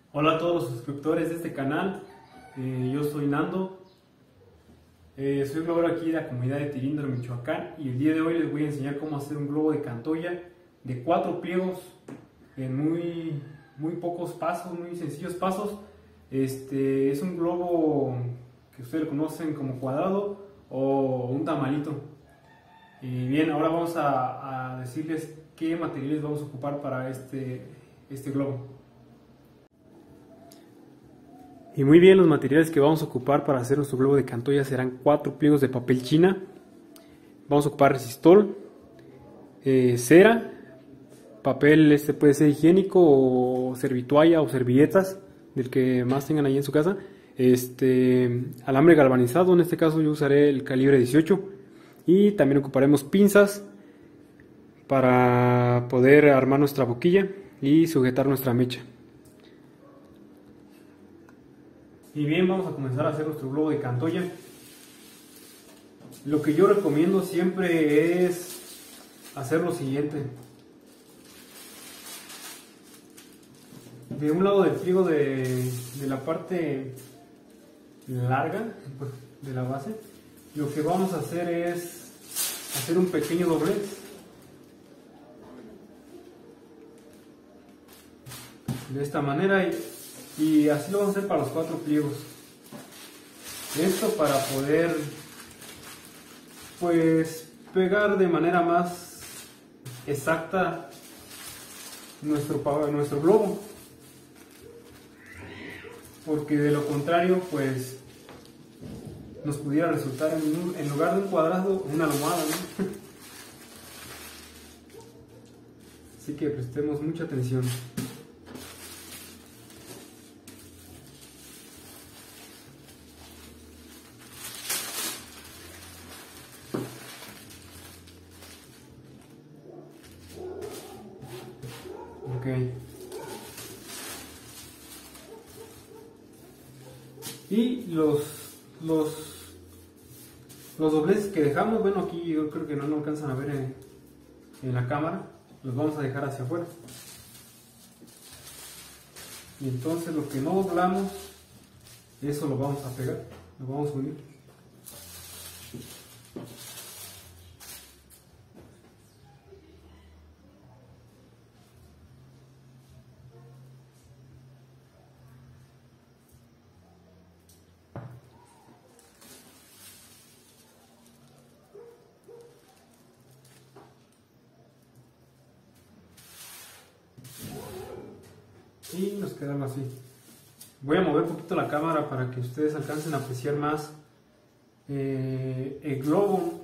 Hola a todos los suscriptores de este canal, yo soy Nando, soy globero aquí de la comunidad de Tirindaro, Michoacán, y el día de hoy les voy a enseñar cómo hacer un globo de Cantoya de 4 pliegos en muy pocos pasos, muy sencillos pasos. Es un globo que ustedes lo conocen como cuadrado o un tamalito. Y bien, ahora vamos a decirles qué materiales vamos a ocupar para este globo. Y muy bien, los materiales que vamos a ocupar para hacer nuestro globo de Cantoya serán 4 pliegos de papel china. Vamos a ocupar resistol, cera, papel puede ser higiénico o servitoalla o servilletas, del que más tengan ahí en su casa. Alambre galvanizado, en este caso yo usaré el calibre 18. Y también ocuparemos pinzas para poder armar nuestra boquilla y sujetar nuestra mecha. Y bien, vamos a comenzar a hacer nuestro globo de Cantoya. Lo que yo recomiendo siempre es hacer lo siguiente. De un lado del pliego de la parte larga de la base, lo que vamos a hacer es hacer un pequeño doblez. De esta manera y así lo vamos a hacer para los 4 pliegos. Esto para poder pues pegar de manera más exacta nuestro globo, porque de lo contrario pues nos pudiera resultar en lugar de un cuadrado una almohada, ¿no? Así que prestemos mucha atención. Y los dobleces que dejamos, bueno, aquí yo creo que no lo alcanzan a ver en la cámara, los vamos a dejar hacia afuera. Y entonces lo que no doblamos, eso lo vamos a pegar, lo vamos a unir. Y nos quedan así. Voy a mover un poquito la cámara para que ustedes alcancen a apreciar más el globo,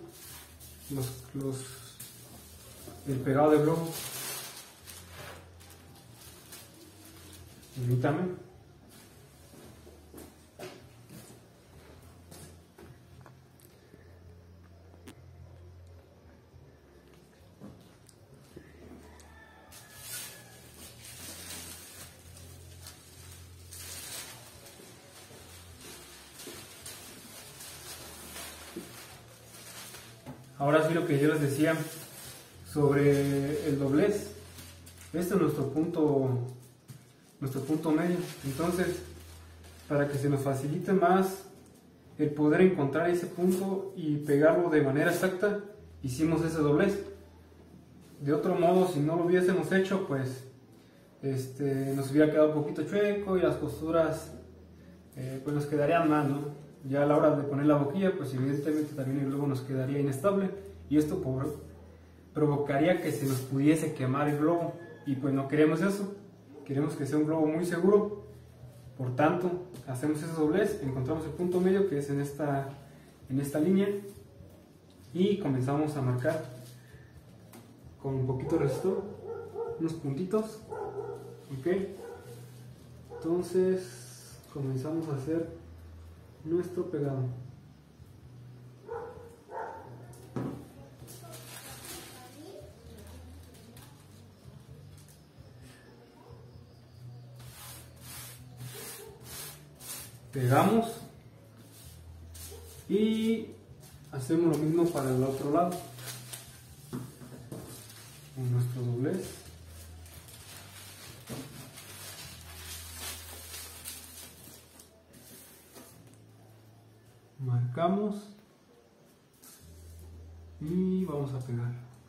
el pegado del globo. Permítame. Ahora sí, lo que yo les decía sobre el doblez. Este es nuestro punto medio. Entonces, para que se nos facilite más el poder encontrar ese punto y pegarlo de manera exacta, hicimos ese doblez. De otro modo, si no lo hubiésemos hecho, pues nos hubiera quedado un poquito chueco y las costuras pues nos quedarían mal, ¿no? Ya a la hora de poner la boquilla, pues evidentemente también el globo nos quedaría inestable y esto provocaría que se nos pudiese quemar el globo, y pues no queremos eso, queremos que sea un globo muy seguro. Por tanto, hacemos ese doblez, encontramos el punto medio que es en esta línea y comenzamos a marcar con un poquito de resistor unos puntitos. Ok, entonces comenzamos a hacer nuestro pegado. Pegamos y hacemos lo mismo para el otro lado con nuestro doblez. marcamos y vamos a pegar.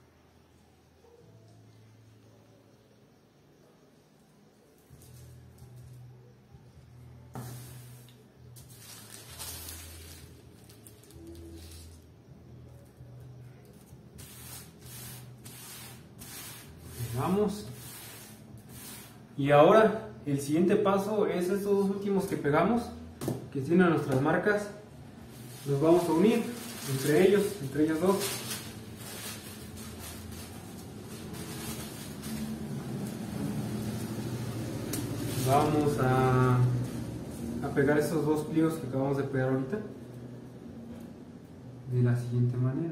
Pegamos. Y ahora el siguiente paso es estos dos últimos que pegamos, que tienen nuestras marcas, los vamos a unir entre ellos dos. Vamos a pegar esos dos pliegos que acabamos de pegar ahorita de la siguiente manera.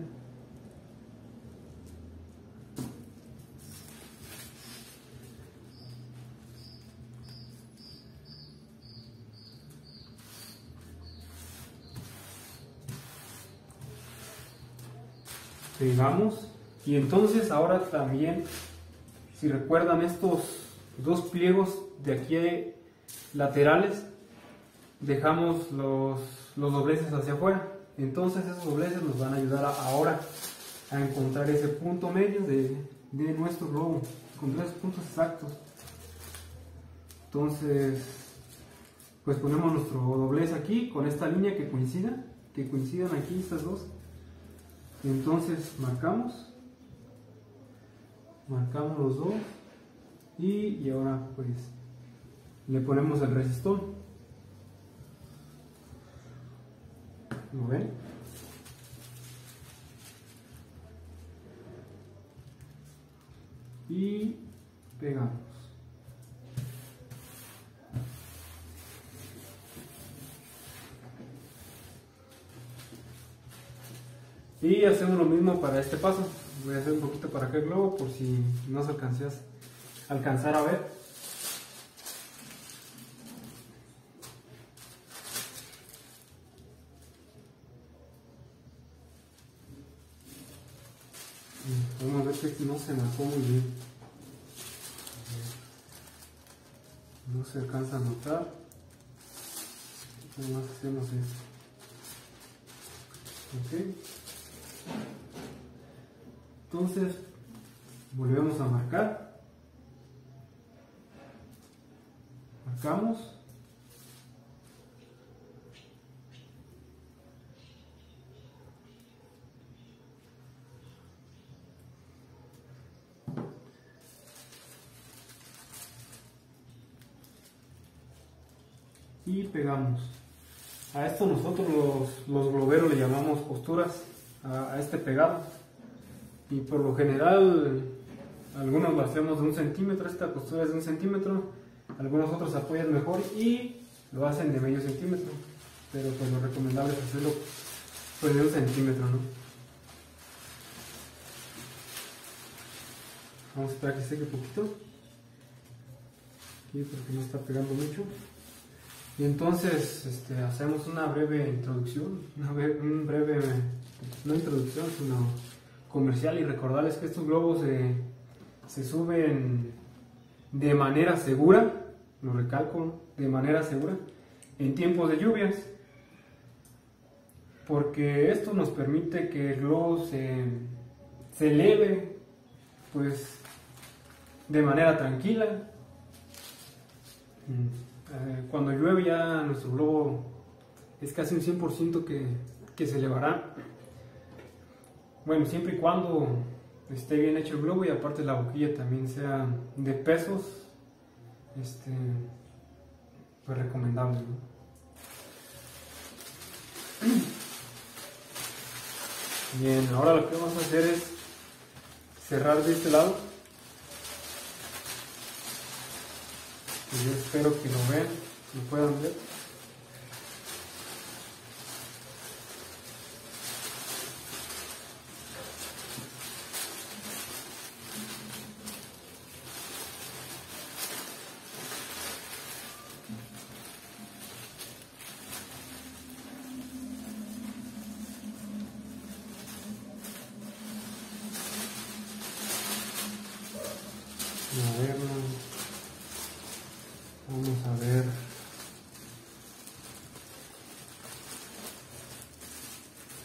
Pegamos, y entonces ahora también, si recuerdan, estos dos pliegos de aquí laterales, dejamos los dobleces hacia afuera. Entonces esos dobleces nos van a ayudar ahora a encontrar ese punto medio de nuestro globo, encontrar esos puntos exactos. Entonces pues ponemos nuestro doblez aquí con esta línea que coincidan aquí estas dos. Entonces marcamos los dos y ahora pues le ponemos el resistor. ¿Lo ven? Y pegamos. Y hacemos lo mismo para este paso. Voy a hacer un poquito para acá el globo por si no se alcanzar a ver. Vamos a ver que no se marcó muy bien. No se alcanza a notar. Nada más hacemos esto. Ok. Entonces volvemos a marcar. Marcamos. Y pegamos. A esto nosotros los globeros le llamamos costuras a este pegado, y por lo general algunos lo hacemos de 1 centímetro. Esta costura es de 1 centímetro, algunos otros apoyan mejor y lo hacen de medio centímetro, pero pues lo recomendable es hacerlo pues de 1 centímetro, ¿no? Vamos a esperar que seque un poquito aquí porque no está pegando mucho. Y entonces hacemos una breve introducción, no introducción, sino comercial, y recordarles que estos globos se suben de manera segura, lo recalco, de manera segura, en tiempos de lluvias, porque esto nos permite que el globo se eleve pues de manera tranquila. Cuando llueve ya nuestro globo es casi un 100% que se elevará. Bueno, siempre y cuando esté bien hecho el globo y aparte la boquilla también sea de pesos, pues recomendable, ¿no? Bien, ahora lo que vamos a hacer es cerrar de este lado. Y yo espero que lo vean, lo puedan ver. Vamos a ver.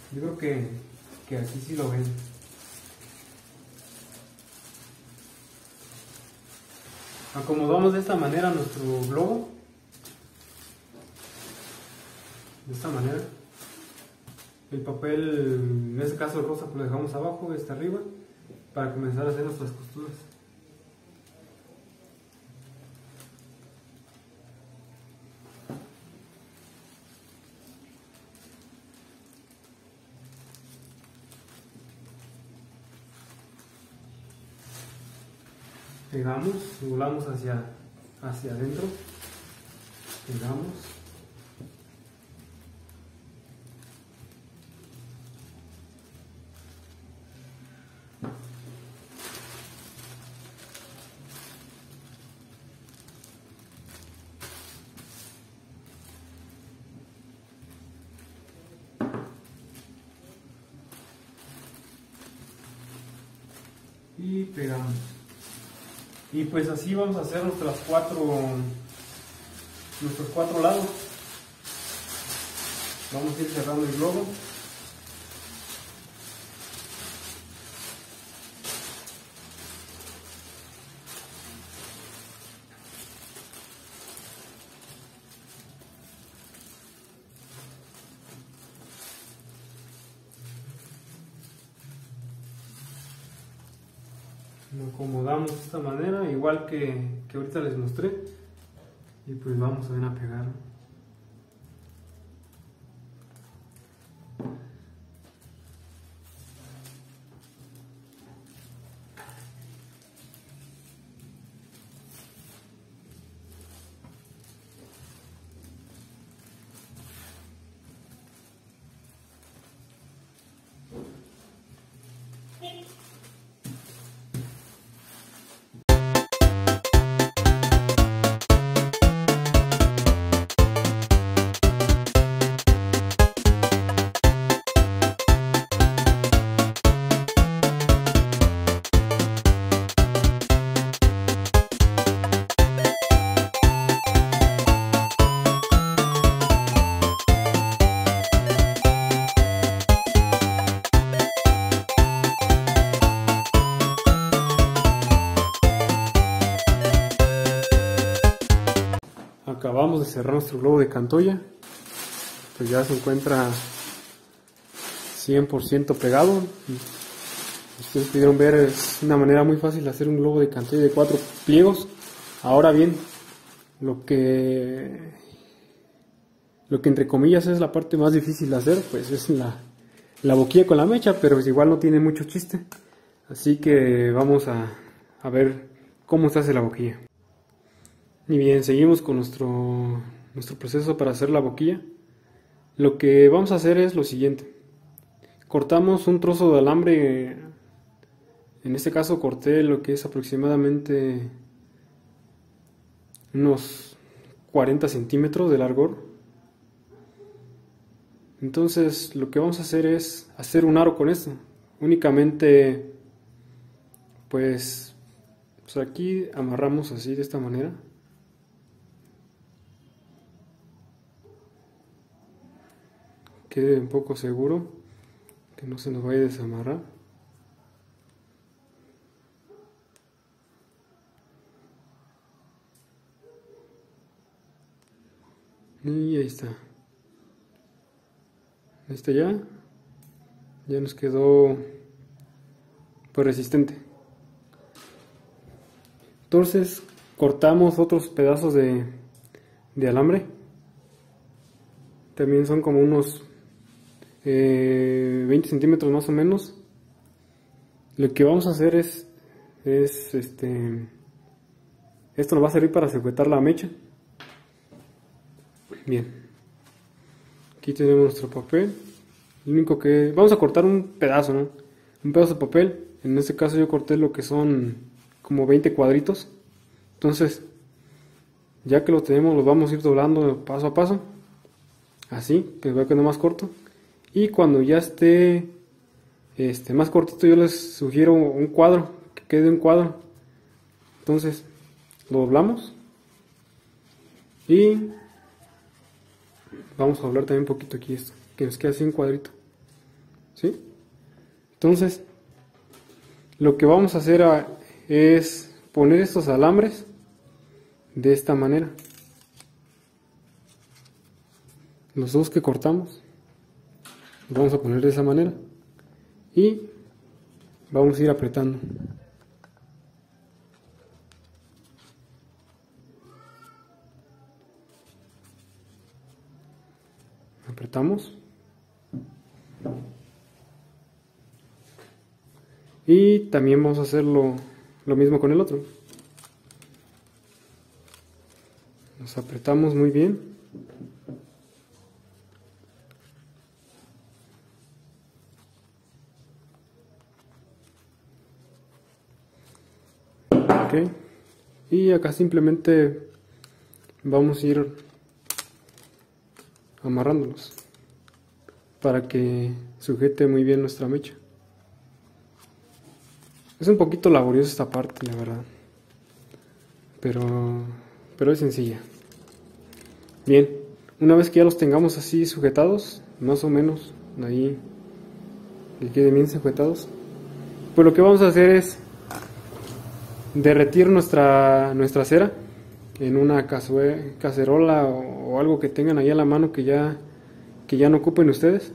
Yo creo que aquí sí lo ven. Acomodamos de esta manera nuestro globo. De esta manera. El papel, en este caso el rosa, pues lo dejamos abajo, este arriba, para comenzar a hacer nuestras costuras. Pegamos, doblamos hacia adentro, pegamos. Y pegamos. Y pues así vamos a hacer nuestros cuatro lados. Vamos a ir cerrando el globo. Lo acomodamos de esta manera, igual que ahorita les mostré, y pues vamos a ver a pegar. Acabamos de cerrar nuestro globo de Cantoya, pues ya se encuentra 100% pegado. Ustedes pudieron ver, es una manera muy fácil de hacer un globo de Cantoya de 4 pliegos. Ahora bien, lo que entre comillas es la parte más difícil de hacer, pues es la boquilla con la mecha, pero pues igual no tiene mucho chiste. Así que vamos a ver cómo se hace la boquilla. Y bien, seguimos con nuestro proceso para hacer la boquilla. Lo que vamos a hacer es lo siguiente. Cortamos un trozo de alambre. En este caso corté lo que es aproximadamente unos 40 centímetros de largor. Entonces lo que vamos a hacer es hacer un aro con esto. Únicamente pues aquí amarramos así de esta manera. Quede un poco seguro que no se nos vaya a desamarrar. Y ahí está. Ya nos quedó pues resistente. Entonces cortamos otros pedazos de alambre. También son como unos 20 centímetros más o menos. Lo que vamos a hacer es esto nos va a servir para sujetar la mecha. Bien, aquí tenemos nuestro papel. Lo único que vamos a cortar un pedazo, ¿no? Un pedazo de papel. En este caso yo corté lo que son como 20 cuadritos. Entonces ya que lo tenemos, lo vamos a ir doblando paso a paso, así que va quedando más corto. Y cuando ya esté más cortito, yo les sugiero un cuadro, que quede un cuadro. Entonces lo doblamos y vamos a doblar también un poquito aquí esto, que nos quede así un cuadrito. ¿sí? Entonces, lo que vamos a hacer es poner estos alambres de esta manera. Los dos que cortamos, los vamos a poner de esa manera. Y vamos a ir apretando. Apretamos. Y también vamos a hacer lo mismo con el otro. Nos apretamos muy bien. Ok. Y acá simplemente vamos a ir amarrándolos para que sujete muy bien nuestra mecha. Es un poquito laboriosa esta parte, la verdad, pero es sencilla. Bien, una vez que ya los tengamos así sujetados, más o menos ahí que queden bien sujetados, pues lo que vamos a hacer es derretir nuestra cera en una cacerola o algo que tengan ahí a la mano que ya no ocupen ustedes.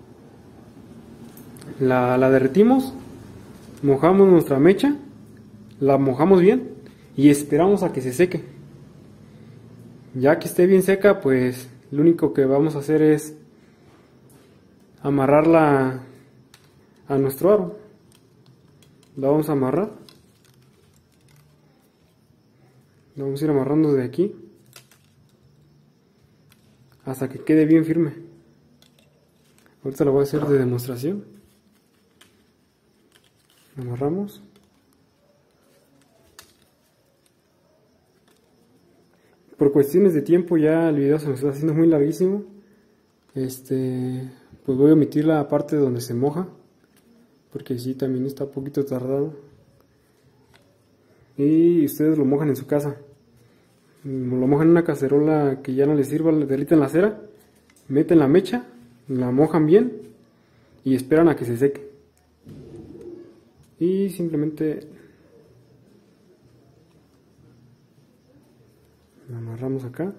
La derretimos, mojamos nuestra mecha, la mojamos bien y esperamos a que se seque. Ya que esté bien seca, pues lo único que vamos a hacer es amarrarla a nuestro aro. La vamos a amarrar. La vamos a ir amarrando de aquí hasta que quede bien firme. Ahorita lo voy a hacer de demostración. Amarramos. Por cuestiones de tiempo ya el video se me está haciendo muy larguísimo. Pues voy a omitir la parte donde se moja, porque sí, también está un poquito tardado. Y ustedes lo mojan en su casa. Lo mojan en una cacerola que ya no les sirva, le derriten la cera, meten la mecha, la mojan bien y esperan a que se seque. Y simplemente la amarramos acá.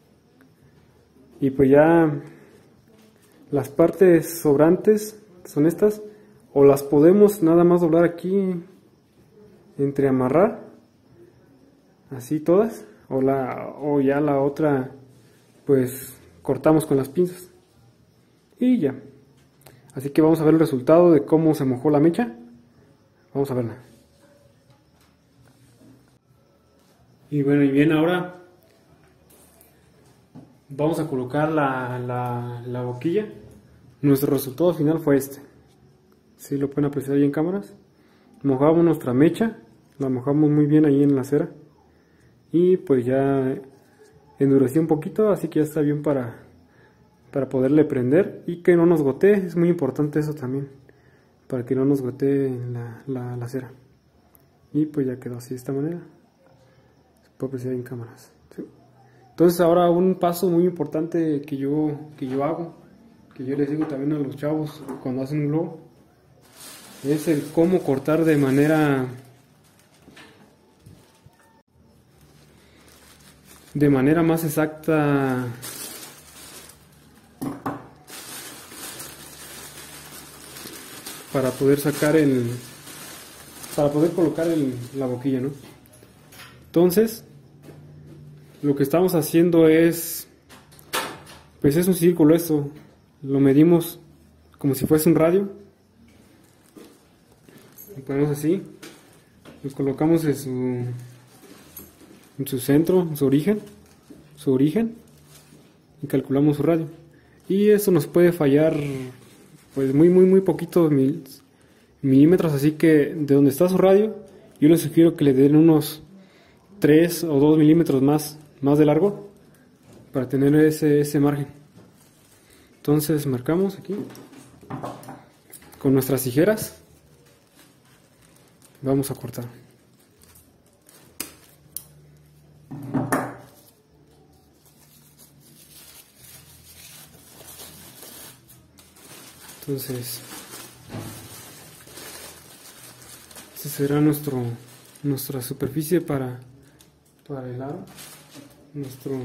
Y pues ya las partes sobrantes son estas, o las podemos nada más doblar aquí, entre amarrar, así todas, o ya la otra pues cortamos con las pinzas y ya. Así que vamos a ver el resultado de cómo se mojó la mecha. Vamos a verla. Y bueno, y bien, ahora vamos a colocar la boquilla. Nuestro resultado final fue este. Si lo pueden apreciar ahí en cámaras. Mojamos nuestra mecha, la mojamos muy bien ahí en la cera. Y pues ya endureció un poquito, así que ya está bien para poderle prender y que no nos gotee. Es muy importante eso también, para que no nos gotee la cera. Y pues ya quedó así de esta manera. Se puede apreciar en cámaras, ¿sí? Entonces ahora un paso muy importante que yo hago, que yo les digo también a los chavos cuando hacen un globo, es el cómo cortar de manera más exacta para poder colocar la boquilla, ¿no? Entonces lo que estamos haciendo es un círculo. Esto lo medimos como si fuese un radio, lo ponemos así, lo colocamos en su centro, en su origen, y calculamos su radio. Y eso nos puede fallar pues muy poquitos milímetros, así que de donde está su radio, yo les sugiero que le den unos 3 o 2 milímetros más de largo para tener ese margen. Entonces marcamos aquí con nuestras tijeras, vamos a cortar. Entonces será nuestra superficie para el aro, nuestro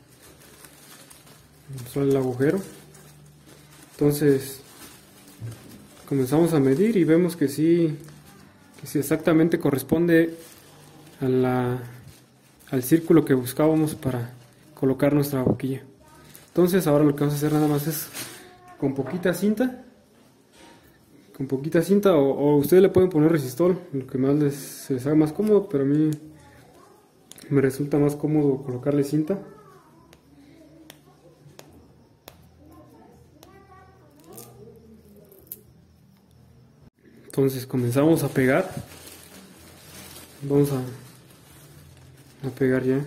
el agujero. Entonces comenzamos a medir y vemos que sí exactamente corresponde al círculo que buscábamos para colocar nuestra boquilla. Entonces ahora lo que vamos a hacer nada más es con poquita cinta o ustedes le pueden poner resistol, lo que más se les haga más cómodo, pero a mí me resulta más cómodo colocarle cinta. Entonces comenzamos a pegar. Vamos a pegar ya.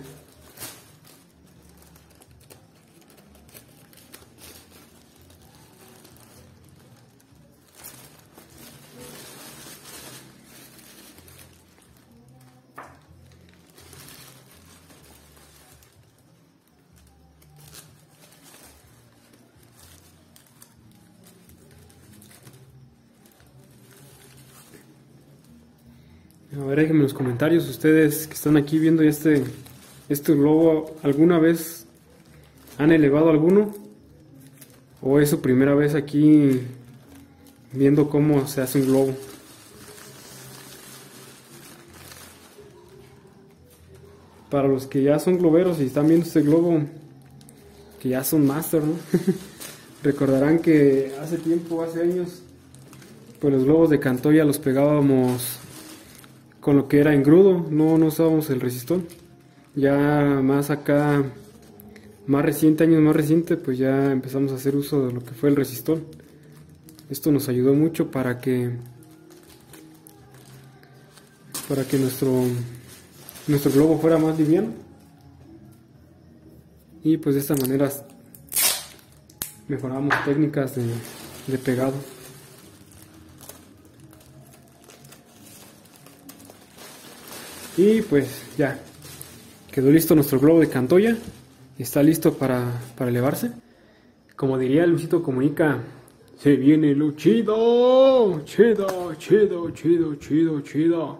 A ver, déjenme en los comentarios ustedes que están aquí viendo este globo, ¿alguna vez han elevado alguno? ¿O es su primera vez aquí viendo cómo se hace un globo? Para los que ya son globeros y están viendo este globo, que ya son máster, ¿no? Recordarán que hace tiempo, hace años, pues los globos de Cantoya los pegábamos con lo que era engrudo, no usábamos el resistol. Ya más acá, años más reciente, pues ya empezamos a hacer uso de lo que fue el resistol. Esto nos ayudó mucho para que nuestro globo fuera más liviano, y pues de esta manera mejoramos técnicas de pegado. Y pues ya quedó listo nuestro globo de Cantoya. Está listo para elevarse. Como diría Luisito Comunica, se viene lo chido, chido, chido, chido, chido, chido.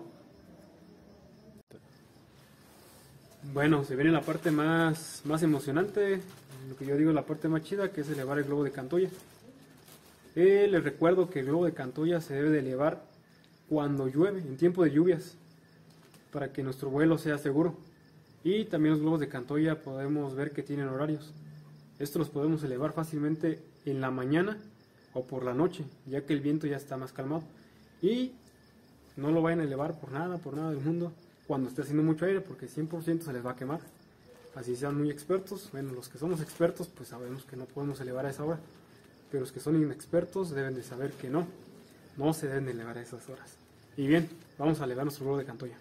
Bueno, se viene la parte más emocionante, lo que yo digo la parte más chida, que es elevar el globo de Cantoya. Les recuerdo que el globo de Cantoya se debe de elevar cuando llueve, en tiempo de lluvias, para que nuestro vuelo sea seguro. Y también los globos de Cantoya podemos ver que tienen horarios. Estos los podemos elevar fácilmente en la mañana o por la noche, ya que el viento ya está más calmado. Y no lo vayan a elevar por nada del mundo cuando esté haciendo mucho aire, porque 100% se les va a quemar. Así sean muy expertos, bueno, los que somos expertos pues sabemos que no podemos elevar a esa hora, pero los que son inexpertos deben de saber que no se deben de elevar a esas horas. Y bien, vamos a elevar nuestro globo de Cantoya.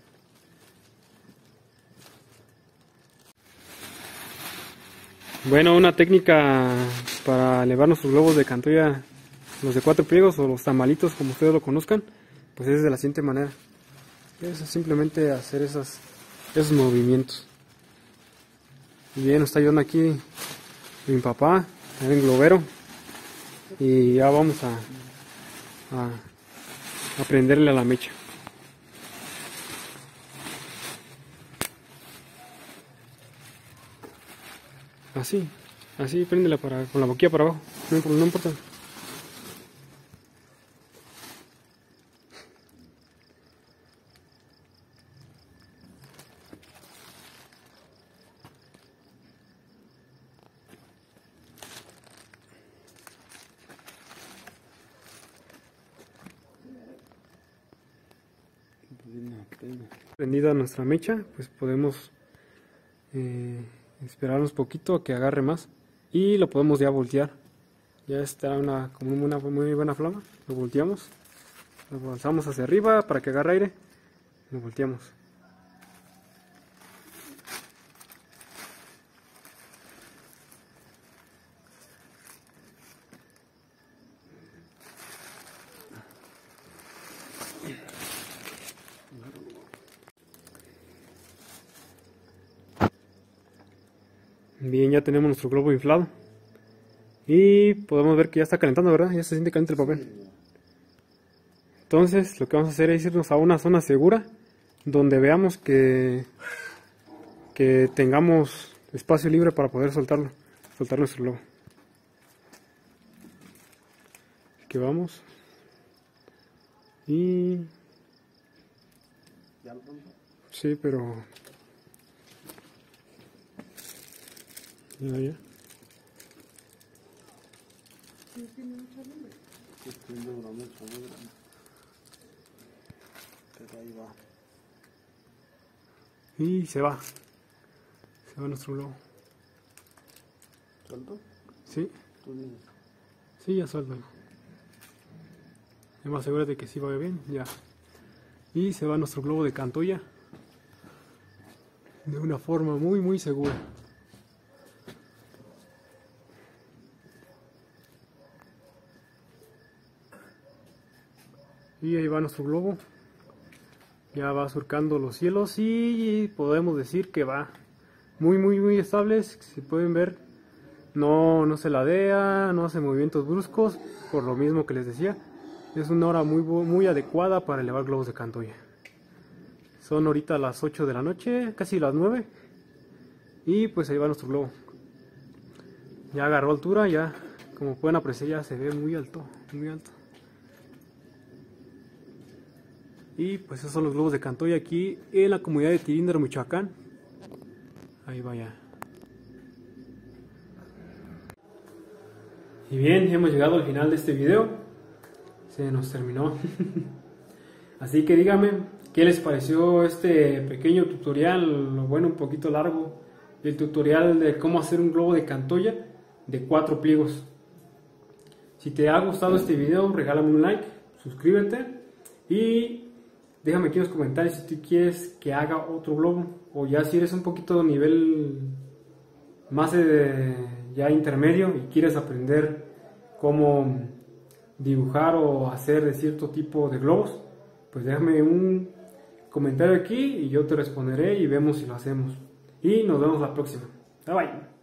Bueno, una técnica para elevar nuestros globos de Cantoya, los de 4 pliegos o los tamalitos como ustedes lo conozcan, pues es de la siguiente manera. Es simplemente hacer esos movimientos. Y bien, nos está ayudando aquí mi papá, el globero, y ya vamos a prenderle a la mecha. Así, préndela con la boquilla para abajo, no importa. Prendida nuestra mecha, pues podemos esperarnos poquito a que agarre más y lo podemos ya voltear. Ya está como una muy buena flama. Lo volteamos, lo alzamos hacia arriba para que agarre aire, lo volteamos. Bien, ya tenemos nuestro globo inflado y podemos ver que ya está calentando, ¿verdad? Ya se siente caliente el papel. Entonces lo que vamos a hacer es irnos a una zona segura donde veamos que tengamos espacio libre para poder soltar nuestro globo. Así que vamos. Y... sí, pero... ya. Y se va nuestro globo. ¿Suelto? Sí. ¿Tú dices? Sí, ya suelto. Es más asegúrate de que sí vaya bien, ya. Y se va nuestro globo de Cantoya de una forma muy segura. Y ahí va nuestro globo. Ya va surcando los cielos y podemos decir que va muy estable. Si pueden ver, no se ladea, no hace movimientos bruscos, por lo mismo que les decía. Es una hora muy adecuada para elevar globos de Cantoya. Son ahorita las 8 de la noche, casi las 9. Y pues ahí va nuestro globo. Ya agarró altura, ya como pueden apreciar ya se ve muy alto. Y pues esos son los globos de Cantoya aquí en la comunidad de Tirindaro, Michoacán. Ahí vaya. Y bien, hemos llegado al final de este video. Se nos terminó. Así que díganme, ¿qué les pareció este pequeño tutorial? Bueno, un poquito largo. El tutorial de cómo hacer un globo de Cantoya de 4 pliegos. Si te ha gustado este video, regálame un like, suscríbete y déjame aquí en los comentarios si tú quieres que haga otro globo, o ya si eres un poquito de nivel más ya intermedio y quieres aprender cómo dibujar o hacer de cierto tipo de globos, pues déjame un comentario aquí y yo te responderé y vemos si lo hacemos. Y nos vemos la próxima. Bye bye.